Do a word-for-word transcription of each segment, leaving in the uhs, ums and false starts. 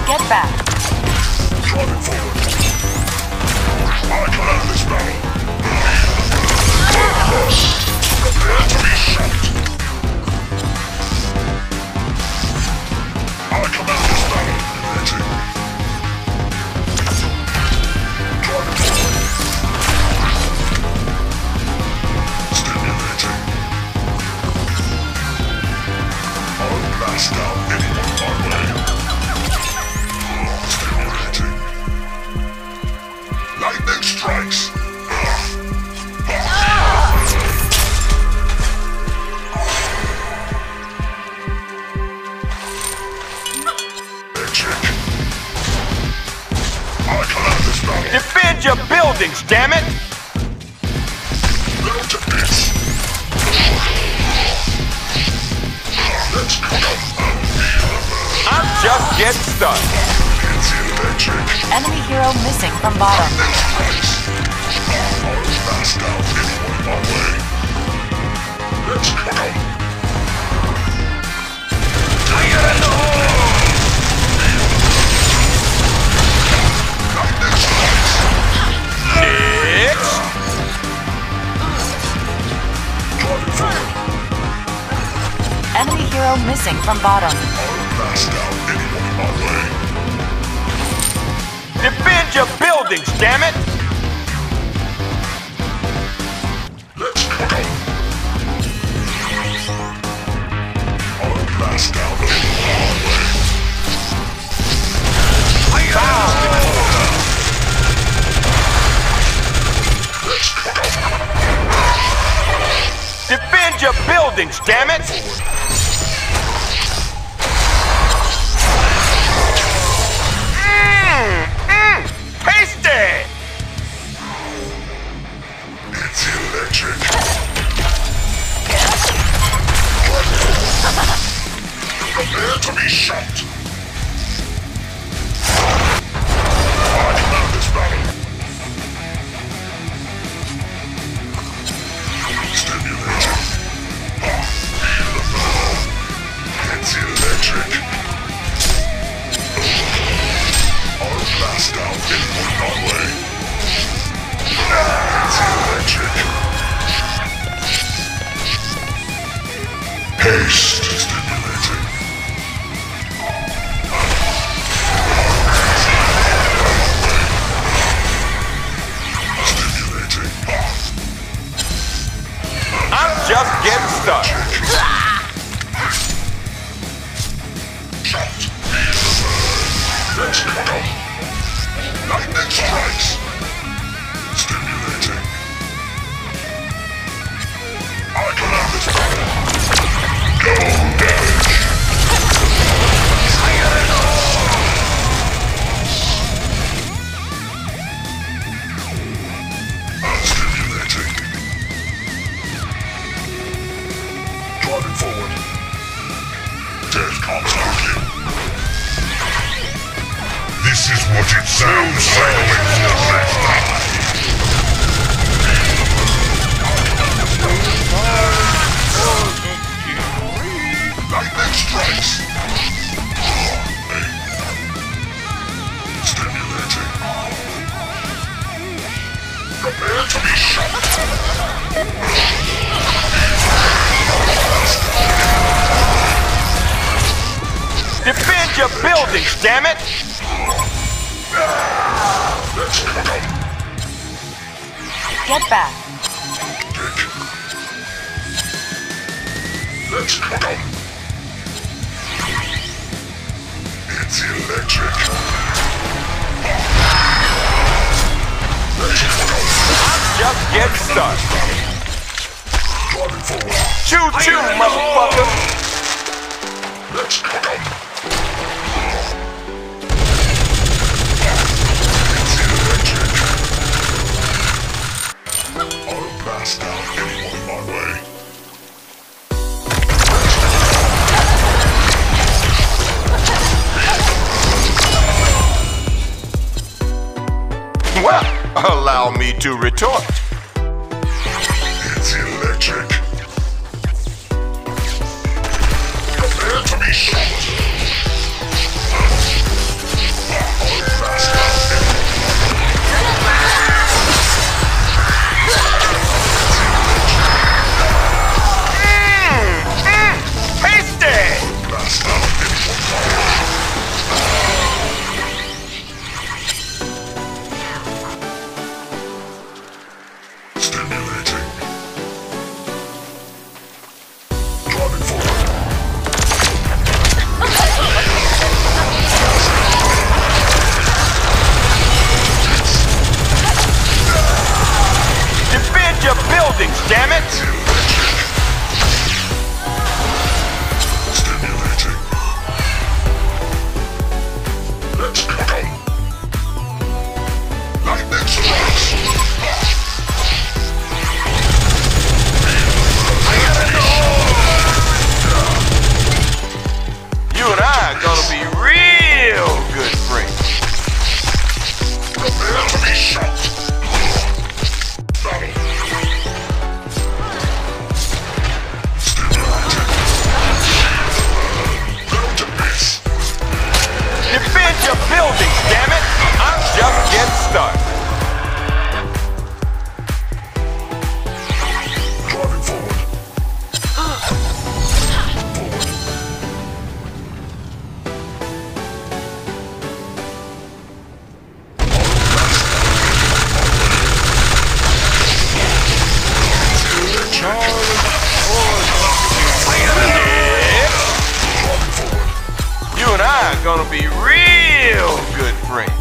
Get back. Driving forward. I can have this battle. Prepare to be shot. I command this battle. Ready. Driving forward. Stimulating. I'll blast out anyone my way. Stimulating. Lightning strikes. Defend your buildings, damn it! Little to bits. Let's go. I'm just getting started. It's electric. Enemy hero missing from bottom. I'll blast out anyone my way. Let's go. Fire in the hole! Lightning strikes. Next! Driving forward. Enemy hero missing from bottom. I'll blast out anyone my way. Defend your buildings, damn it! Let's go. I'll blast out anyone my way. Let's go. Defend your buildings, damn it! Mmm, mmm, tasty! It's electric. Prepare to be shot. I command this battle. Stimulating. Feel the flow. It's electric. I'll blast out anyone my way. It's electric. Haste stimulating. Stimulating. I'm just getting started. Shot. Let's go. Lightning strikes. Stimulating. I command this battle. No damage. Fire in the hole. Stimulating. Driving forward. Death comes quickly. This is what it sounds like when you're left eye. Lightning strikes. Stimulating. Prepare to be shot. Defend your buildings, damn it! Let's go. Get back. Dick. Let's go. It's electric. Let's go. I'm just getting started. Driving forward. Choo-choo, motherfucker! Let's go. It's electric. I'll blast out anyone my way. Well, allow me to retort. It's electric. Prepare to be shot. Stimulating. Driving forward. Defend your buildings, damn it! Stimulating. Let's go. Lightning strikes. You and I are gonna be real good friends. Prepare to be shot. Battle. Stimulating. Down to base. Defend your buildings, damn it! I'm just getting started. Driving forward. Forward. You and I are gonna be real good friends.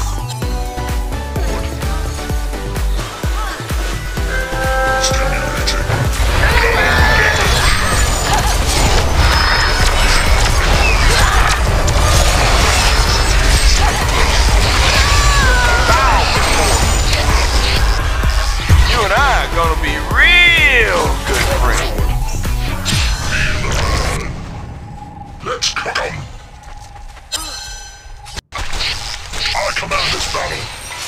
You and I are gonna be real good friends. Let's go. I command this battle.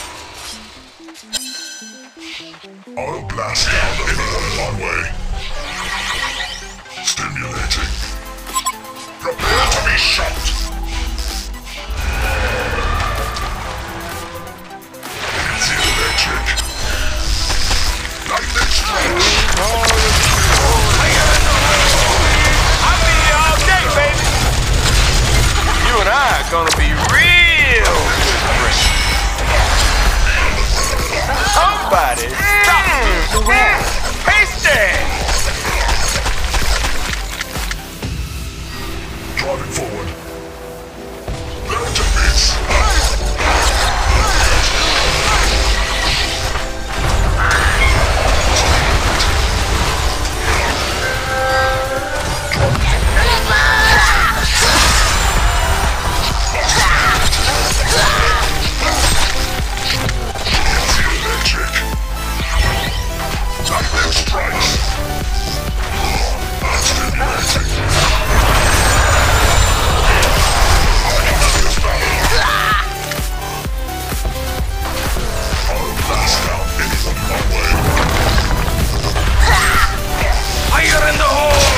I'll blast down anyone in my way. Stimulating. Prepare to be shot. It's electric. Lightning strikes. I'll be here all day, baby. You and I are gonna be real good friends. Somebody stop me. Hasty! Driving forward. Learn to miss. Electric. Lightning strikes. Stimulating. I command this battle. I'll blast down anyone in my way. Fire in the hole!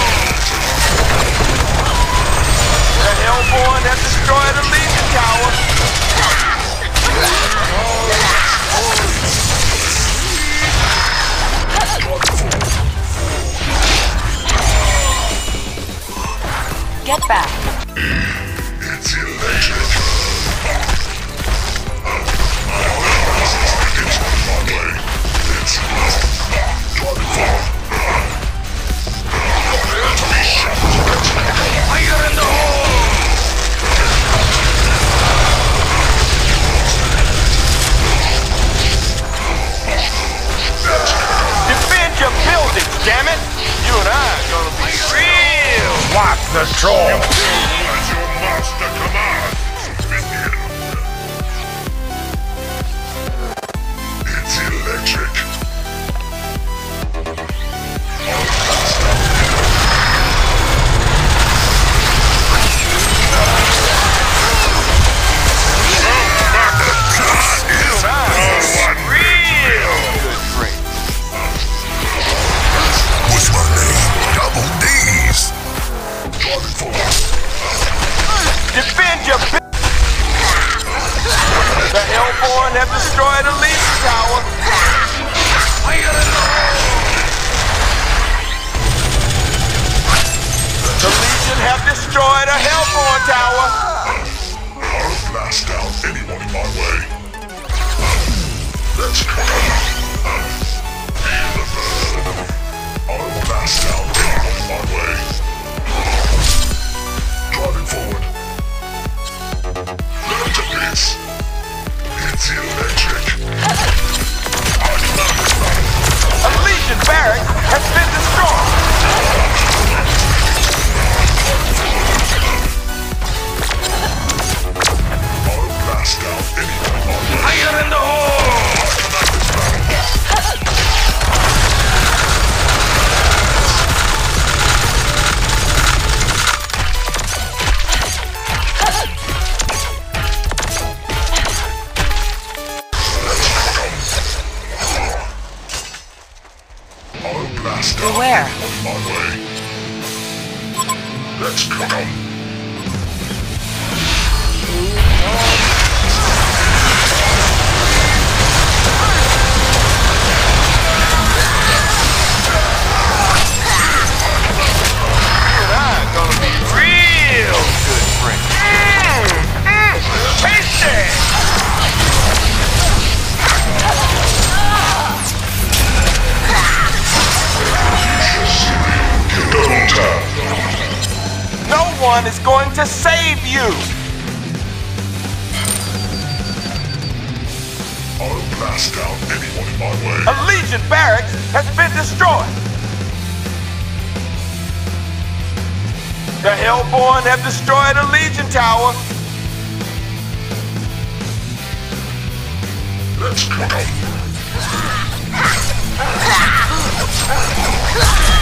The Hellborn that destroyed the Legion Tower. Get back. It's electric. It's on my way. It's driving forward. Prepare to be shot. Fire in the hole! Defend your buildings, damn it! You and I are gonna be real. Lock the door. As your master commands. Begin. It's electric. I'll blast down. You and I are real good friends. What's my name? Double D's. Driving forward. Defend your bu- The Hellborn have destroyed the Legion Tower. Fire in the hole! The Legion have destroyed a Hellborn Tower. I'll blast down anyone in my way. Let's go. I'll blast out Beware. anyone in my way. Let's cook 'em. You and I are gonna be real good friends. Mmm, mmm, tasty! Double tap. No one is going to save you! I'll blast out anyone in my way. A Legion barracks has been destroyed! The Hellborn have destroyed a Legion tower! Let's cook 'em.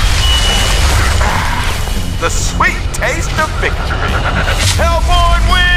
The sweet taste of victory! Hellborn wins!